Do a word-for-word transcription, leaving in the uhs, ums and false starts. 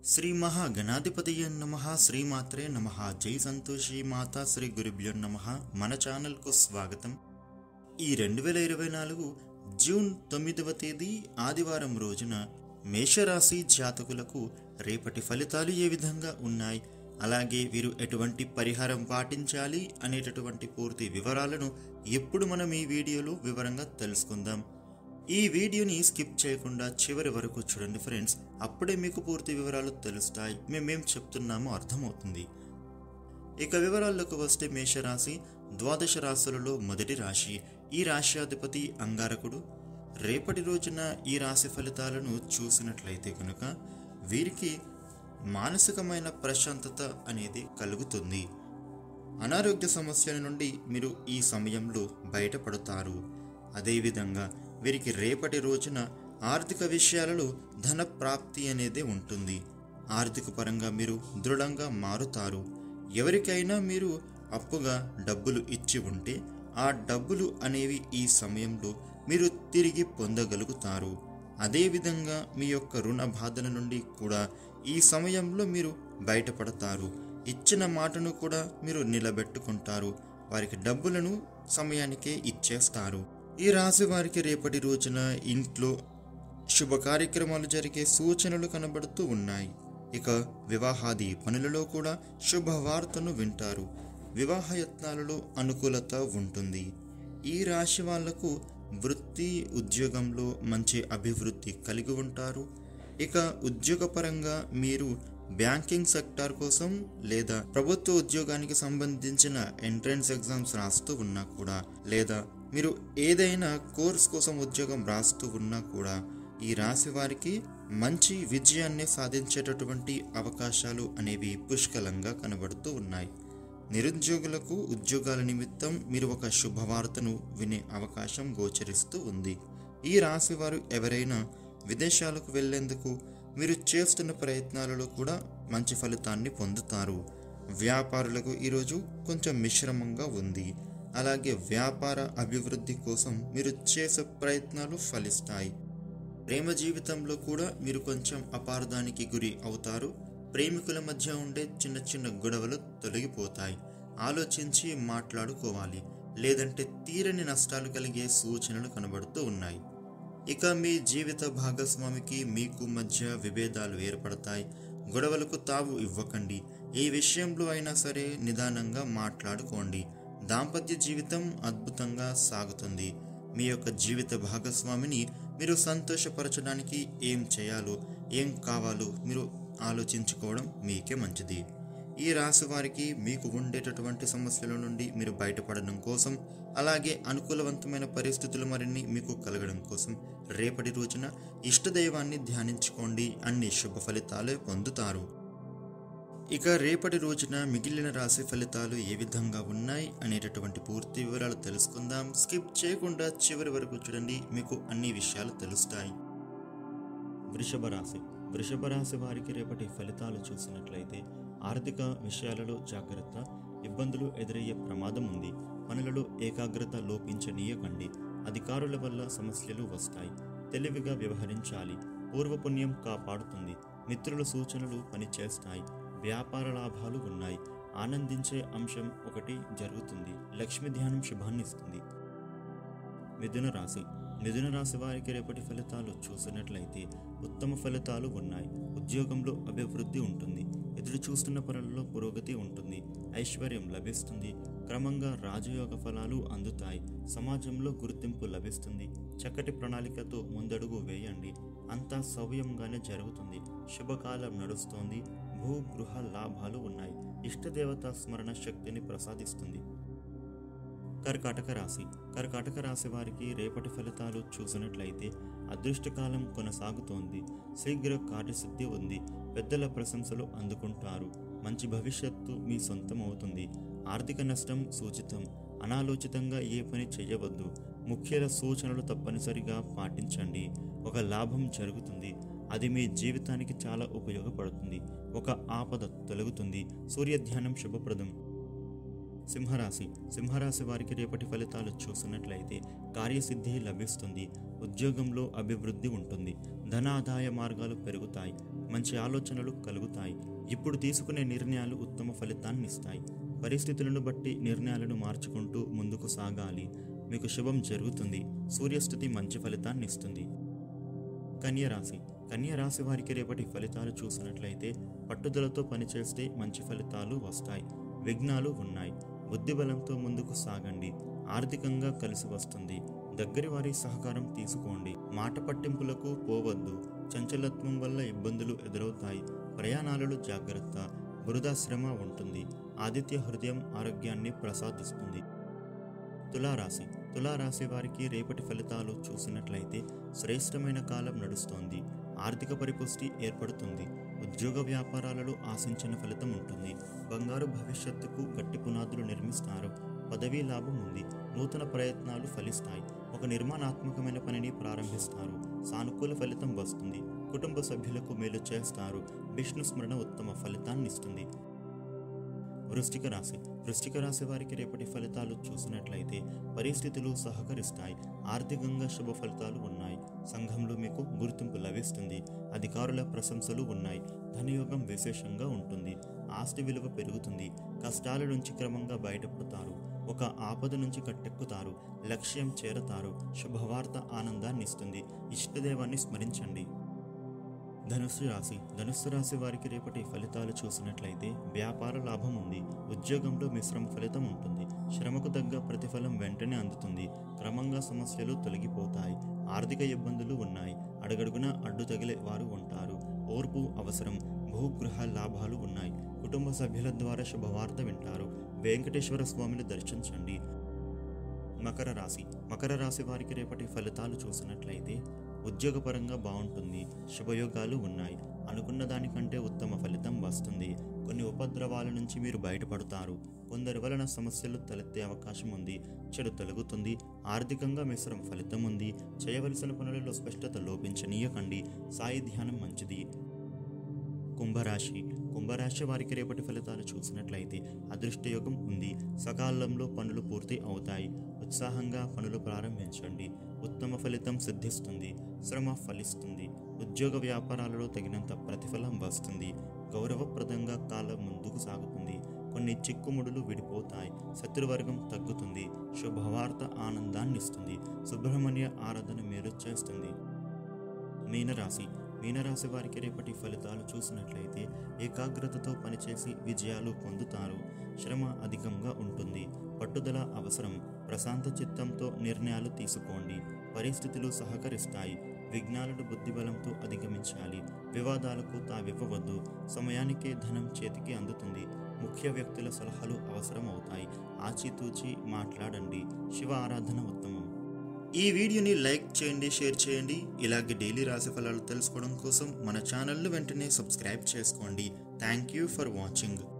శ్రీ మహాగణాధిపతయ నమః శ్రీమాత్రే నమః జై సంతోషి మాతా శ్రీ గురుభ్యో నమః. మన ఛానల్కు స్వాగతం. ఈ రెండు వేల ఇరవై నాలుగు జూన్ తొమ్మిదవ తేదీ ఆదివారం రోజున మేషరాశి జాతకులకు రేపటి ఫలితాలు ఏ విధంగా ఉన్నాయి, అలాగే వీరు ఎటువంటి పరిహారం పాటించాలి అనేటటువంటి పూర్తి వివరాలను ఇప్పుడు మనం ఈ వీడియోలో వివరంగా తెలుసుకుందాం. ఈ వీడియోని స్కిప్ చేయకుండా చివరి వరకు చూడండి ఫ్రెండ్స్, అప్పుడే మీకు పూర్తి వివరాలు తెలుస్తాయి, మేమేం చెప్తున్నామో అర్థమవుతుంది. ఇక వివరాల్లోకి వస్తే మేషరాశి ద్వాదశ రాశులలో మొదటి రాశి. ఈ రాశి అధిపతి అంగారకుడు. రేపటి రోజున ఈ రాశి ఫలితాలను చూసినట్లయితే కనుక వీరికి మానసికమైన ప్రశాంతత అనేది కలుగుతుంది. అనారోగ్య సమస్యల నుండి మీరు ఈ సమయంలో బయటపడతారు. అదేవిధంగా వీరికి రేపటి రోజున ఆర్థిక విషయాలలో ధన ప్రాప్తి అనేది ఉంటుంది. ఆర్థిక పరంగా మీరు దృఢంగా మారుతారు. ఎవరికైనా మీరు అప్పుగా డబ్బులు ఇచ్చి ఉంటే ఆ డబ్బులు అనేవి ఈ సమయంలో మీరు తిరిగి పొందగలుగుతారు. అదేవిధంగా మీ యొక్క రుణ బాధల నుండి కూడా ఈ సమయంలో మీరు బయటపడతారు. ఇచ్చిన మాటను కూడా మీరు నిలబెట్టుకుంటారు. వారికి డబ్బులను సమయానికే ఇచ్చేస్తారు. ఈ రాశి వారికి రేపటి రోజున ఇంట్లో శుభ కార్యక్రమాలు జరిగే సూచనలు కనబడుతూ ఉన్నాయి. ఇక వివాహాది పనులలో కూడా శుభవార్తను వింటారు. వివాహ యత్నాలలో అనుకూలత ఉంటుంది. ఈ రాశి వాళ్లకు వృత్తి ఉద్యోగంలో మంచి అభివృద్ధి కలిగి ఉంటారు. ఇక ఉద్యోగపరంగా మీరు బ్యాంకింగ్ సెక్టార్ కోసం లేదా ప్రభుత్వ ఉద్యోగానికి సంబంధించిన ఎంట్రన్స్ ఎగ్జామ్స్ రాస్తూ ఉన్నా కూడా, లేదా మీరు ఏదైనా కోర్స్ కోసం ఉద్యోగం రాస్తూ ఉన్నా కూడా ఈ రాశి వారికి మంచి విజయాన్ని సాధించేటటువంటి అవకాశాలు అనేవి పుష్కలంగా కనబడుతూ ఉన్నాయి. నిరుద్యోగులకు ఉద్యోగాల నిమిత్తం మీరు ఒక శుభవార్తను వినే అవకాశం గోచరిస్తూ ఉంది. ఈ రాశి వారు ఎవరైనా విదేశాలకు వెళ్లేందుకు మీరు చేస్తున్న ప్రయత్నాలలో కూడా మంచి ఫలితాన్ని పొందుతారు. వ్యాపారులకు ఈరోజు కొంచెం మిశ్రమంగా ఉంది. అలాగే వ్యాపార అభివృద్ధి కోసం మీరు చేసే ప్రయత్నాలు ఫలిస్తాయి. ప్రేమ జీవితంలో కూడా మీరు కొంచెం అపార్థానికి గురి అవుతారు. ప్రేమికుల మధ్య ఉండే చిన్న చిన్న గొడవలు తొలగిపోతాయి. ఆలోచించి మాట్లాడుకోవాలి, లేదంటే తీరని నష్టాలు కలిగే సూచనలు కనబడుతూ ఉన్నాయి. ఇక మీ జీవిత భాగస్వామికి మీకు మధ్య విభేదాలు ఏర్పడతాయి. గొడవలకు తావు ఇవ్వకండి. ఏ విషయంలో అయినా సరే నిదానంగా మాట్లాడుకోండి. దాంపత్య జీవితం అద్భుతంగా సాగుతుంది. మీ యొక్క జీవిత భాగస్వామిని మీరు సంతోషపరచడానికి ఏం చేయాలో, ఏం కావాలో మీరు ఆలోచించుకోవడం మీకే మంచిది. ఈ రాశి వారికి మీకు ఉండేటటువంటి సమస్యల నుండి మీరు బయటపడడం కోసం, అలాగే అనుకూలవంతమైన పరిస్థితులు మరిన్ని మీకు కలగడం కోసం రేపటి రోజున ఇష్టదైవాన్ని ధ్యానించుకోండి. అన్ని శుభ ఫలితాలే పొందుతారు. ఇక రేపటి రోజున మిగిలిన రాశి ఫలితాలు ఏ విధంగా ఉన్నాయి అనేటటువంటి పూర్తి వివరాలు తెలుసుకుందాం. స్కిప్ చేయకుండా చివరి వరకు చూడండి, మీకు అన్ని విషయాలు తెలుస్తాయి. వృషభ రాశి. వృషభ రాశి వారికి రేపటి ఫలితాలు చూసినట్లయితే ఆర్థిక విషయాలలో జాగ్రత్త. ఇబ్బందులు ఎదురయ్యే ప్రమాదం ఉంది. పనులలో ఏకాగ్రత లోపించనీయకండి. అధికారుల వల్ల సమస్యలు వస్తాయి. తెలివిగా వ్యవహరించాలి. పూర్వపుణ్యం కాపాడుతుంది. మిత్రుల సూచనలు పనిచేస్తాయి. వ్యాపార లాభాలు ఉన్నాయి. ఆనందించే అంశం ఒకటి జరుగుతుంది. లక్ష్మి ధ్యానం శుభాన్నిస్తుంది. మిథున రాశి. మిథున రాశి వారికి రేపటి ఫలితాలు చూసినట్లయితే ఉత్తమ ఫలితాలు ఉన్నాయి. ఉద్యోగంలో అభివృద్ధి ఉంటుంది. ఎదురు చూస్తున్న పనులలో పురోగతి ఉంటుంది. ఐశ్వర్యం లభిస్తుంది. క్రమంగా రాజయోగ ఫలాలు అందుతాయి. సమాజంలో గుర్తింపు లభిస్తుంది. చక్కటి ప్రణాళికతో ముందడుగు వేయండి. అంతా సవ్యంగానే జరుగుతుంది. శుభకాలం నడుస్తోంది. భూ గృహ లాభాలు ఉన్నాయి. ఇష్టదేవత స్మరణ శక్తిని ప్రసాదిస్తుంది. కర్కాటక రాశి. కర్కాటక రాశి వారికి రేపటి ఫలితాలు చూసినట్లయితే అదృష్టకాలం కొనసాగుతోంది. శీఘ్ర కార్యసిద్ధి ఉంది. పెద్దల ప్రశంసలు అందుకుంటారు. మంచి భవిష్యత్తు మీ సొంతం అవుతుంది. ఆర్థిక నష్టం సూచితం. అనాలోచితంగా ఏ పని చేయవద్దు. ముఖ్యుల సూచనలు తప్పనిసరిగా పాటించండి. ఒక లాభం జరుగుతుంది. అది మీ జీవితానికి చాలా ఉపయోగపడుతుంది. ఒక ఆపద తొలగుతుంది. సూర్యధ్యానం శుభప్రదం. సింహరాశి. సింహరాశి వారికి రేపటి ఫలితాలు చూసినట్లయితే కార్యసిద్ధి లభిస్తుంది. ఉద్యోగంలో అభివృద్ధి ఉంటుంది. ధనాదాయ మార్గాలు పెరుగుతాయి. మంచి ఆలోచనలు కలుగుతాయి. ఇప్పుడు తీసుకునే నిర్ణయాలు ఉత్తమ ఫలితాన్ని ఇస్తాయి. పరిస్థితులను బట్టి నిర్ణయాలను మార్చుకుంటూ ముందుకు సాగాలి. మీకు శుభం జరుగుతుంది. సూర్యస్థితి మంచి ఫలితాన్ని ఇస్తుంది. కన్య రాశి కన్య రాశి వారికి రేపటి ఫలితాలు చూసినట్లయితే పట్టుదలతో పనిచేస్తే మంచి ఫలితాలు వస్తాయి. విఘ్నాలు ఉన్నాయి. బుద్ధి బలంతో ముందుకు సాగండి. ఆర్థికంగా కలిసి వస్తుంది. దగ్గరి వారి సహకారం తీసుకోండి. మాట పట్టింపులకు పోవద్దు. చంచలత్వం వల్ల ఇబ్బందులు ఎదురవుతాయి. ప్రయాణాలలో జాగ్రత్త. బురదాశ్రమ ఉంటుంది. ఆదిత్య హృదయం ఆరోగ్యాన్ని ప్రసాదిస్తుంది. తులారాశి తులారాశి వారికి రేపటి ఫలితాలు చూసినట్లయితే శ్రేష్టమైన కాలం నడుస్తోంది. ఆర్థిక పరిపుష్టి ఏర్పడుతుంది. ఉద్యోగ వ్యాపారాలలో ఆశించిన ఫలితం ఉంటుంది. బంగారు భవిష్యత్తుకు గట్టి పునాదులు నిర్మిస్తారు. పదవీ లాభం ఉంది. నూతన ప్రయత్నాలు ఫలిస్తాయి. ఒక నిర్మాణాత్మకమైన పనిని ప్రారంభిస్తారు. సానుకూల ఫలితం వస్తుంది. కుటుంబ సభ్యులకు మేలు చేస్తారు. విష్ణు స్మరణ ఉత్తమ ఫలితాన్ని ఇస్తుంది. వృశ్చిక రాశి వృశ్చిక రాశి వారికి రేపటి ఫలితాలు చూసినట్లయితే పరిస్థితులు సహకరిస్తాయి. ఆర్థికంగా శుభ ఫలితాలు ఉన్నాయి. సంఘంలో మీకు గుర్తింపు లభిస్తుంది. అధికారుల ప్రశంసలు ఉన్నాయి. ధనయోగం విశేషంగా ఉంటుంది. ఆస్తి విలువ పెరుగుతుంది. కష్టాల నుంచి క్రమంగా బయటపడతారు. ఒక ఆపద నుంచి కట్టెక్కుతారు. లక్ష్యం చేరతారు. శుభవార్త ఆనందాన్ని ఇస్తుంది. ఇష్టదేవాన్ని స్మరించండి. ధనుస్సు రాశి ధనుస్సు రాశి వారికి రేపటి ఫలితాలు చూసినట్లయితే వ్యాపార లాభం ఉంది. ఉద్యోగంలో మిశ్రమ ఫలితం ఉంటుంది. శ్రమకు తగ్గ ప్రతిఫలం వెంటనే అందుతుంది. క్రమంగా సమస్యలు తొలగిపోతాయి. ఆర్థిక ఇబ్బందులు ఉన్నాయి. అడుగడుగున అడ్డు తగిలే వారు ఉంటారు. ఓర్పు అవసరం. భూగృహ లాభాలు ఉన్నాయి. కుటుంబ సభ్యుల ద్వారా శుభవార్త వింటారు. వెంకటేశ్వర స్వామిని దర్శించండి. మకర రాశి మకర రాశి వారికి రేపటి ఫలితాలు చూసినట్లయితే ఉద్యోగపరంగా బాగుంటుంది. శుభయోగాలు ఉన్నాయి. అనుకున్న దానికంటే ఉత్తమ ఫలితం వస్తుంది. కొన్ని ఉపద్రవాల నుంచి మీరు బయటపడతారు. కొందరి వలన సమస్యలు తలెత్తే అవకాశం ఉంది. చెడు తొలగుతుంది. ఆర్థికంగా మిశ్రమ ఫలితం ఉంది. చేయవలసిన పనులలో స్పష్టత లోపించనీయకండి. సాయి ధ్యానం మంచిది. కుంభరాశి కుంభరాశి వారికి రేపటి ఫలితాలు చూసినట్లయితే అదృష్టయోగం ఉంది. సకాలంలో పనులు పూర్తి అవుతాయి. ఉత్సాహంగా పనులు ప్రారంభించండి. ఉత్తమ ఫలితం సిద్ధిస్తుంది. శ్రమ ఫలిస్తుంది. ఉద్యోగ వ్యాపారాలలో తగినంత ప్రతిఫలం వస్తుంది. గౌరవప్రదంగా కాలం ముందుకు సాగుతుంది. కొన్ని చిక్కుముడులు విడిపోతాయి. శత్రువర్గం తగ్గుతుంది. శుభవార్త ఆనందాన్ని ఇస్తుంది. సుబ్రహ్మణ్య ఆరాధన మేలు చేస్తుంది. మీనరాశి మీనరాశి వారికి రేపటి ఫలితాలు చూసినట్లయితే ఏకాగ్రతతో పనిచేసి విజయాలు పొందుతారు. శ్రమ అధికంగా ఉంటుంది. పట్టుదల అవసరం. ప్రశాంత చిత్తంతో నిర్ణయాలు తీసుకోండి. పరిస్థితులు సహకరిస్తాయి. విఘ్నాలను బుద్ధిబలంతో అధిగమించాలి. వివాదాలకు తావివ్వవద్దు. సమయానికే ధనం చేతికి అందుతుంది. ముఖ్య వ్యక్తుల సలహాలు అవసరం అవుతాయి. ఆచితూచి మాట్లాడండి. శివ ఆరాధన ఉత్తమం. ఈ వీడియోని లైక్ చేయండి, షేర్ చేయండి. ఇలాగే డైలీ రాశి ఫలాలు తెలుసుకోవడం కోసం మన ఛానల్ను వెంటనే సబ్స్క్రైబ్ చేసుకోండి. Thank you for watching.